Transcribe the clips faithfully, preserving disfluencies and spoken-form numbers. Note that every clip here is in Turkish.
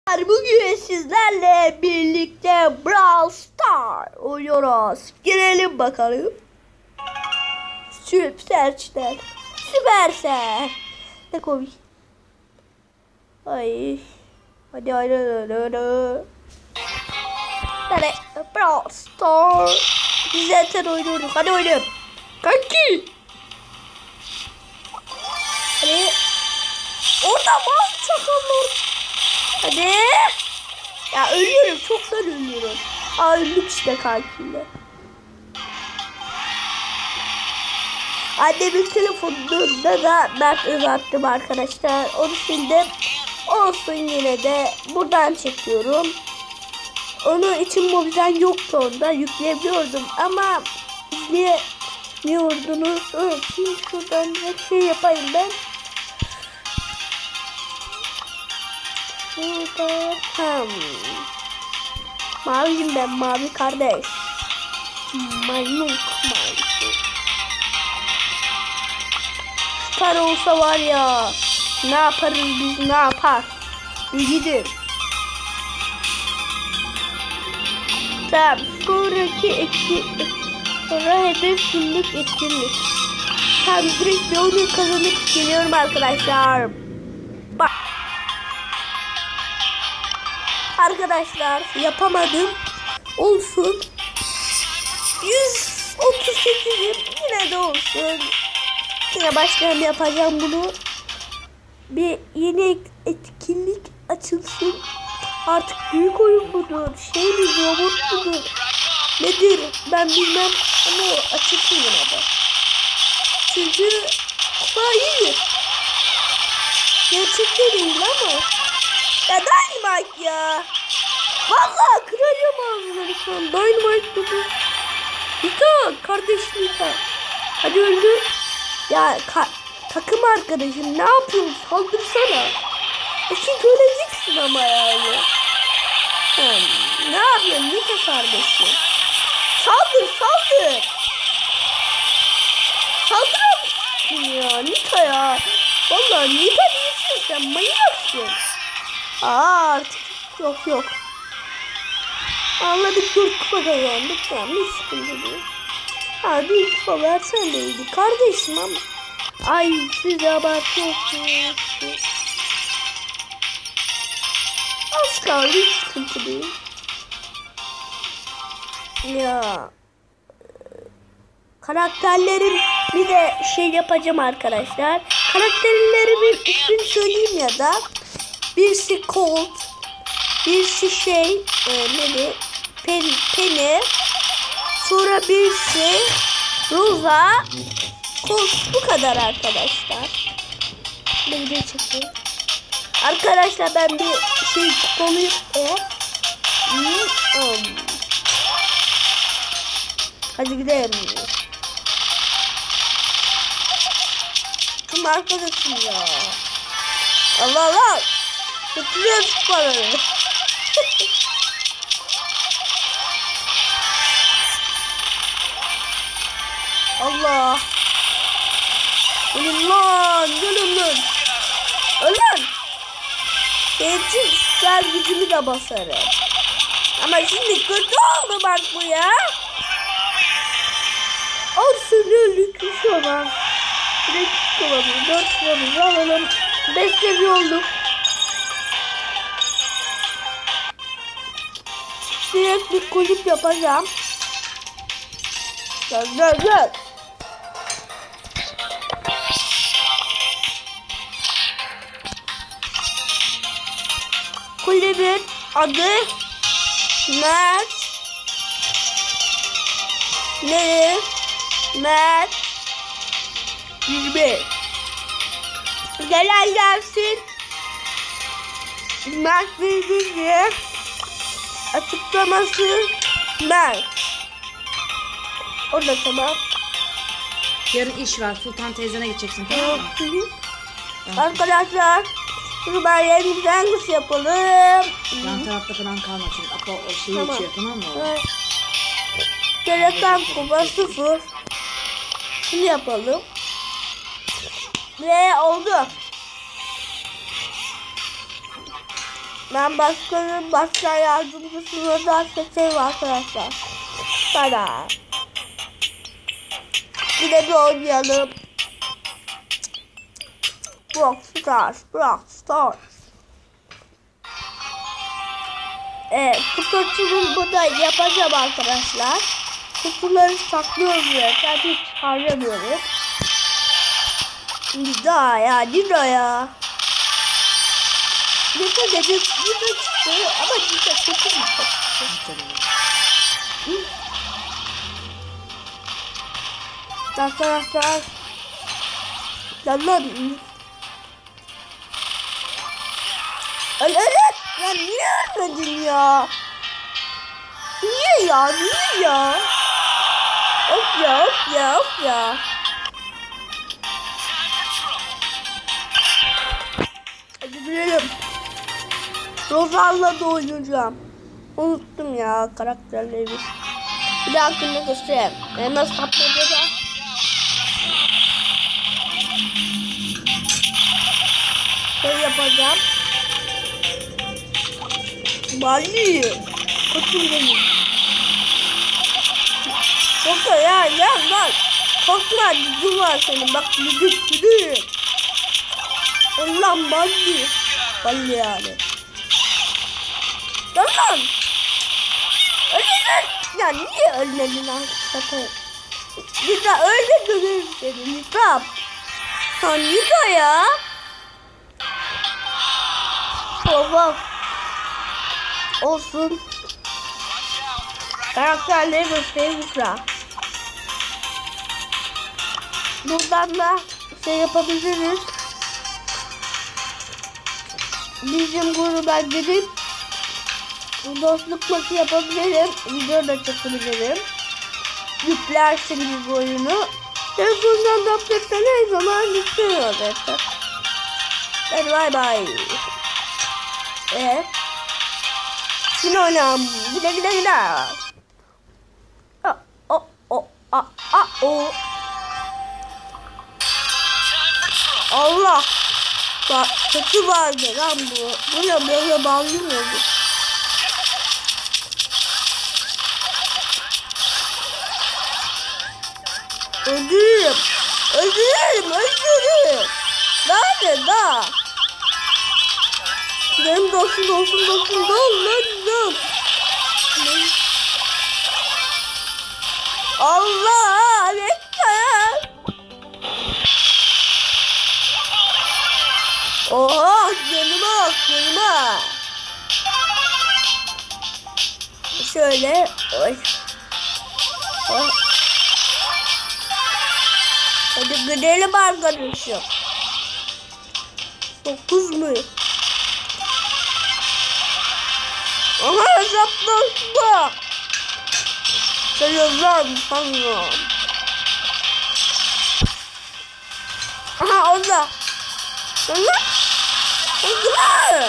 Bugün sizlerle birlikte Brawl Stars oynuyoruz. Girelim bakalım. Süperstar. Süperstar. Ne komik. Ay. Hadi hadi hadi hadi. Hadi Brawl Stars. Biz zaten oynuyoruz. Hadi oynayalım. Kanki. Hadi. Orada var çakallar. Hadi. Ya ölüyorum. Çoktan ölüyorum. Aa öldük işte kankiyle. Annemin telefonunda da Mert uzattım arkadaşlar. Onu sildim. Olsun yine de. Buradan çekiyorum. Onun için mobilden yoktu onda. Yükleyebiliyordum ama izleyemiyordunuz. Şimdi şuradan bir şey yapayım ben. Burada tam maviyim ben, mavi kardeş. Maymun mavisi. Süper olsa var ya, ne yaparız biz, ne yapar? Bir gidin. Tamam, sonraki etkinlik, sonra hedef günlük etkinlik. Tamam, direkt bir oyun kazanıp geliyorum arkadaşlar. Bak. Arkadaşlar yapamadım. Olsun. yüz otuz sekizim. Yine de olsun. Yine başlayalım, yapacağım bunu. Bir yeni etkinlik açılsın. Artık büyük oyun mudur? Şey mi, robot mudur? Nedir? Ben bilmem ama açılsın yine de. Çünkü kupa iyi. Gerçekten değil ama. Ya Dynamite ya. Vallahi kıracağım ağzını lütfen. Dynamite dedi. Nita kardeş Nita. Hadi öldür. Ya takım arkadaşım ne yapıyorsun? Saldırsana. E çünkü öleceksin ama yani. Hmm, ne yapıyorsun Nita kardeşim? Saldır saldır. Saldıramazsın ya Nita ya. Vallahi Nita değilsin sen, manyaksın. Aa artık yok yok. Anladık, dört kupa kazandık. Tamam, hiç sıkıntı değil. Ha bir kupa versen de iyiydi kardeşim ama. Ay siz abartıyorsunuz. Az kaldı, hiç sıkıntı değil. Ya. Karakterlerim bir de şey yapacağım arkadaşlar. Karakterlerimin ismini söyleyeyim ya da. Birisi Colt, birisi şey, e, neydi? Pen, Penny, sonra birisi Rosa, Colt, bu kadar arkadaşlar. Ne video çekeyim. Arkadaşlar ben bir şey konuyu e, um. Hadi gidelim. Kim arkadaşım ya? Allah Allah. Tutuyoruz paraları. Allah. Ölün lan. Ölün lan. Ölün. Geçin. Süper gücümü de basarım. Ama şimdi kötü oldu bak bu ya. Olsun öldük. Şu an. Direkt çıkalım. Dört sıramızı alalım. Beş seviye olduk. Direkt bir kulüp yapacağım. Gel gel gel. Kulübün adı Mert Ne Mert yirmi. Gelen gelsin. Mert yirmi. Açıklaması Mert. O da tamam. Yarın iş var. Sultan teyzene gideceksin, tamam mı? Hı hı. Tamam. Arkadaşlar şimdi ben yerimizden nasıl yapalım? Yan tarafta falan kalma çünkü. Apa o şeyi Tamam. içiyor, tamam mı? Evet. Telefon kuba sıfır. Şunu yapalım. Ve oldu. Ben başkanın başkan yardımcısını da seçeyim arkadaşlar. Bana. Yine bir oynayalım. Brawl Stars, Brawl Stars. Evet, kutu açılımı da yapacağım arkadaşlar. Kutuları saklıyorum zaten, hiç harcamıyorum. Nida ya, Nida ya. Nida dedim, Nida çıktı ama Nida kötü mü çıktı? Arkadaşlar. Lan lan. Öl öl. Ya niye ölmedin ya? Niye ya? Niye ya? Of ya, of ya, of ya. Hadi bilelim. Rozal'la da oynayacağım. Unuttum ya karakterleri. Bir daha hakkında göstereyim. Ben nasıl kapmaca da. Şey yapacağım. Bali. Kaçın beni. Korkma ya ya lan. Korkma gücüm var senin. Bak gücüm gücüm. Allah'ım Bali. Bali yani. Lan lan. Ölmedin. Ya niye ölmedin hakikaten? Nida öyle görürüm seni Nida. Ha Nida ya. Baba. Olsun. Karakterleri göstereyim lütfen. Buradan da şey yapabiliriz. Bizim gruba gidip dostluk maçı yapabilirim. Video da çekebilirim. Yüklersin bu oyunu. Telefondan da her zaman yüklüyor zaten. Hadi bay bay. Evet. Yine oynayalım. Güle güle güle. O o a a o. Allah. Bak kötü vardı lan bu. Buraya böyle bağlıyordu. Öldürürüm. Öldürürüm. Öldürürüm. Nerede daha? Benim dostum dostum dostum dostum. Allah lütfen. Oha canıma bak canıma. Şöyle. Oy. Oy. Hadi gidelim arkadaşım. Dokuz mu? Aha hesaplaşma. Sayıyorlar mı sanıyorum. Aha orada. Orada. Orada.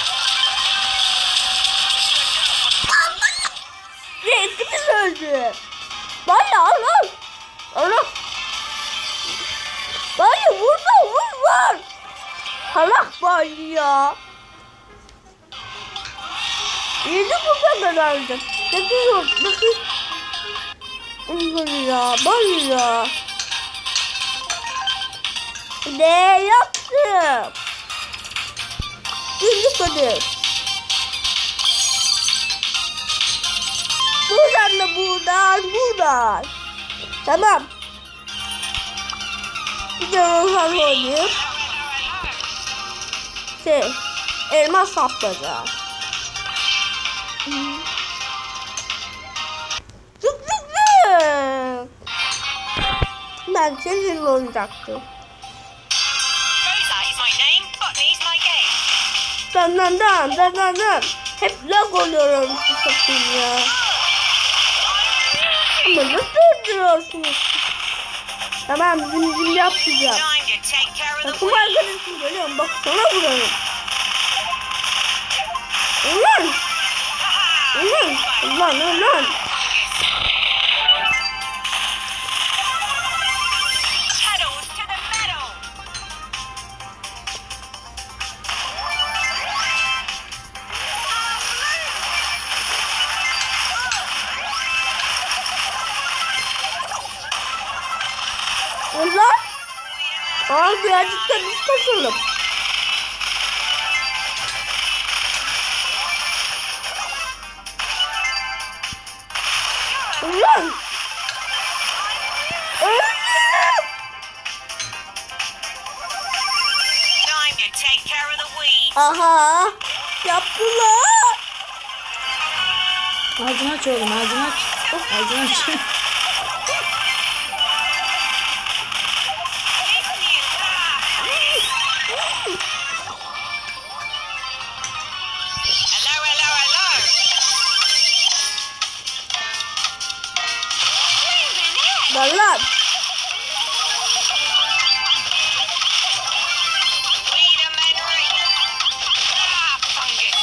Ve ikimiz öldü. Baya Allah. Allah. Baya burada vur var. Allah baya ya. Yedi bu kadar aldım. Bakıyor, bakın. Bakın ya, bakın ya. Ne yaptım? Yedi kadar. Buradan da buradan, buradan. Tamam. Bir de rozal oynayayım. Şey, elmas saplayacağım. Zıp zıp zıp. Ben seninle oynayacaktım. Dan dan dan dan dan dan. Hep lag oluyorum şu satayım ya. Ama nasıl öldürüyorsunuz? Tamam zincir yapmayacağım. Takım arkadaşım geliyorum bak sana vurarım. Ulan! Ulan! Ulan ulan! Aa birazcık da biz kaçalım. Ulan. Öldüm. Time to take care of the weeds. Aha. Yaptılar. Ağzını aç oğlum, ağzını aç. Ağzını aç. Hello, hello, hello. Lan lan. Weed and memory. Ah, fungus.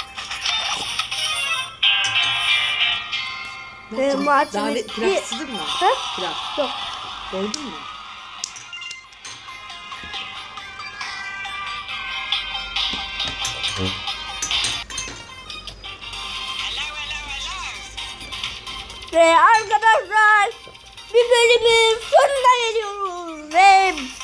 Ee, Martin Davet bitti. pilav ısıdın mı? Ha? Pilav. Yok. Doydun mu? Hello, hello, hello. Ve arkadaşlar bir bölümün sonuna geliyoruz. Ve